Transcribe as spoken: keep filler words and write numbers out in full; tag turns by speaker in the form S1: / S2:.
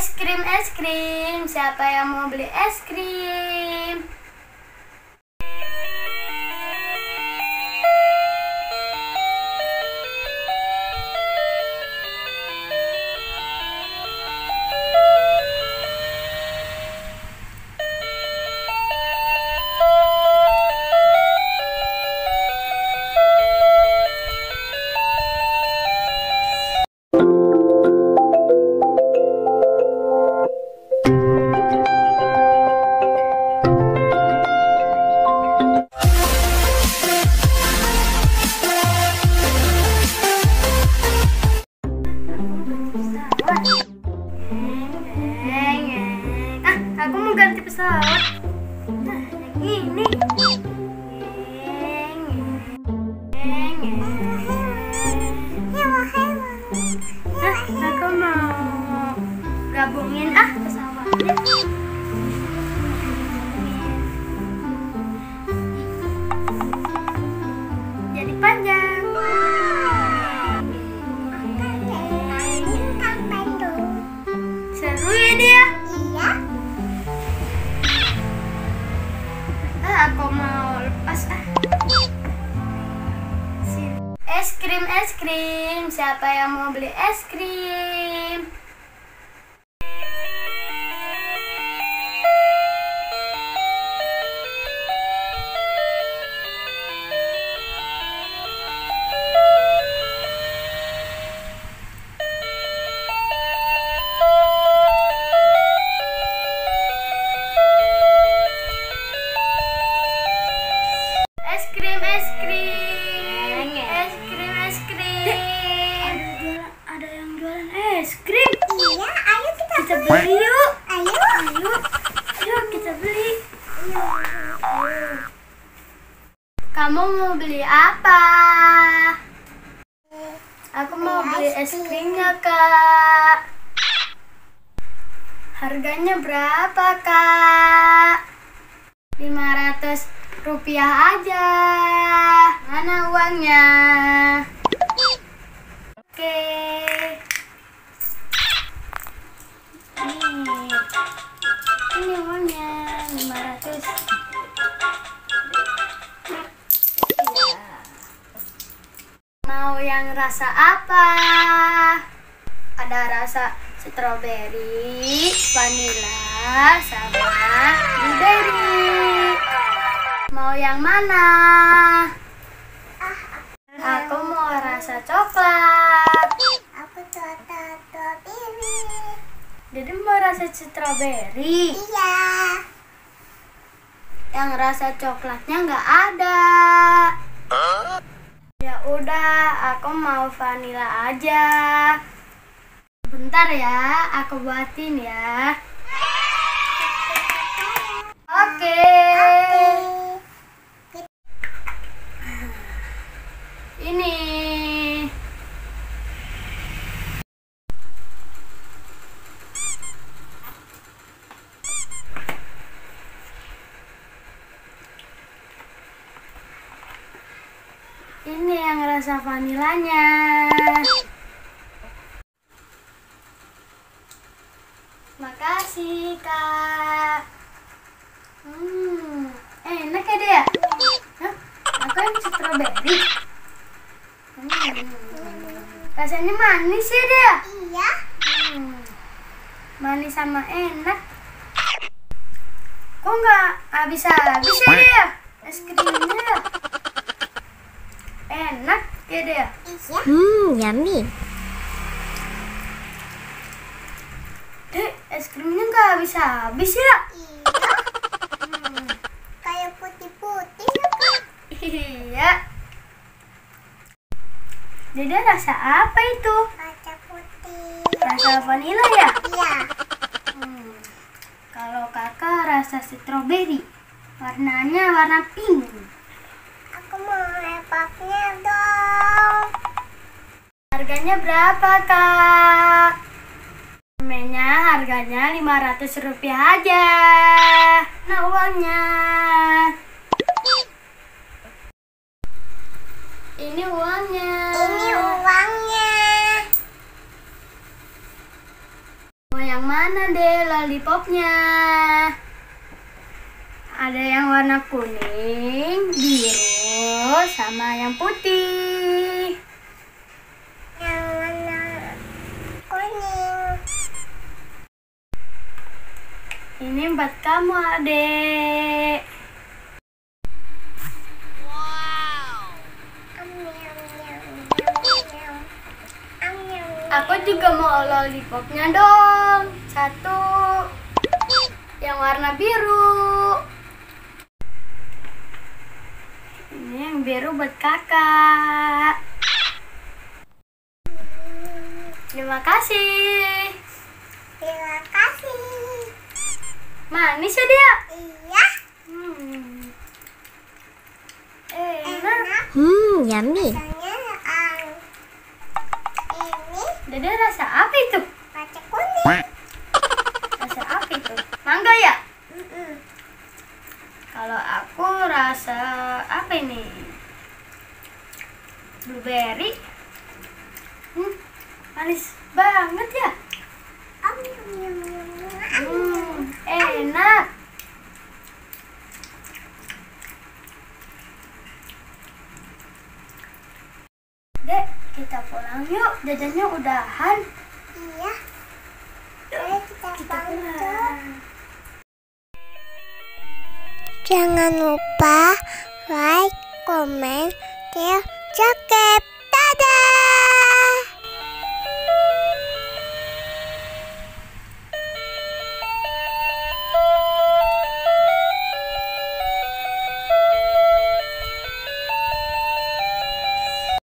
S1: Es krim, es krim. Siapa yang mau beli es krim? Aku mau ganti pesawat. Nah, yang ini. Nah, aku mau gabungin ah pesawatnya. Jadi panjang. Seru ya dia?
S2: Iya.
S1: Aku mau lepas ah. Es krim, es krim. Siapa yang mau beli es krim? Es krim, es krim. Es krim, es krim. Ada jualan, ada yang jualan es krim.
S2: Iya, ayo kita,
S1: Kita beli yuk.
S2: Ayo.
S1: Ayo. Yuk kita beli. Kamu mau beli apa? Aku mau beli es krimnya, Kak. Harganya berapa, Kak? lima ratus rupiah aja. Mana uangnya? Oke. Ini. Ini uangnya lima ratus. Ya. Mau yang rasa apa? Ada rasa stroberi, vanila, sama blueberry. Mau yang mana? Aku mau rasa coklat.
S2: Aku coklat ini.
S1: Jadi mau rasa stroberi.
S2: Iya.
S1: Yang rasa coklatnya nggak ada. Ya udah, aku mau vanila aja. Bentar ya, aku buatin ya. Oke. Ini. Ini yang rasa vanilanya. Makasih, Kak. Hmm, enak ya dia? Hah? Aku yang stroberi. Hmm. Rasanya manis ya dia?
S2: Iya.
S1: Hmm. Manis sama enak. Kok nggak habis-habis ya dia? Es krimnya. Enak ya dia?
S2: Iya.
S3: Hmm, yummy.
S1: Dek, es krimnya nggak habis-habis ya?
S2: Iya.
S1: Hmm.
S2: Kayak putih-putih ya, Kak?
S1: Iya. Dede rasa apa itu?
S2: Kaca putih.
S1: Rasa vanila ya?
S2: Iya.
S1: Hmm. Kalau kakak rasa stroberi, warnanya warna pink.
S2: Aku mau lepaknya dong.
S1: Harganya berapa, Kak? Permennya harganya lima ratus rupiah aja. Nah, uangnya. Ini uangnya.
S2: Ini uangnya.
S1: Mau yang yang mana deh lollipopnya? Ada yang warna kuning, biru, sama yang putih.
S2: Yang warna kuning.
S1: Ini buat kamu, adek. Aku juga mau lollipopnya dong. Satu. Yang warna biru. Ini yang biru buat kakak. Terima kasih.
S2: Terima kasih.
S1: Manis ya dia?
S2: Iya.
S1: Hmm. Enak.
S2: Hmm, yummy. Rasanya ang ini
S1: Dede rasa apa itu?
S2: rasa kuning.
S1: Rasa apa itu? Mangga ya?
S2: Mm-mm.
S1: Kalau aku rasa apa ini? Blueberry. Hmm, manis banget ya.
S2: Om, yum, yum, yum, yum.
S1: Hmm, enak. Dek, kita pulang yuk. Jajannya udahan.
S2: Iya. Ayo kita bantu. Jangan lupa like, komen, share, subscribe. Dadah!